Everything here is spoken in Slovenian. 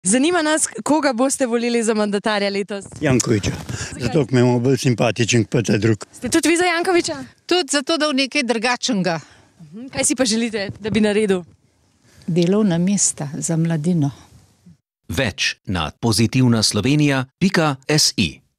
Zanima nas, koga boste volili za mandatarja letos? Jankoviča. Zato, ker me imamo bolj simpatičen kot ta drug. Ste tudi vi za Jankoviča? Tudi zato, da v nekaj drugačnega. Kaj si pa želite, da bi naredil? Delovna mesta za mladino. Več na pozitivnaslovenija.si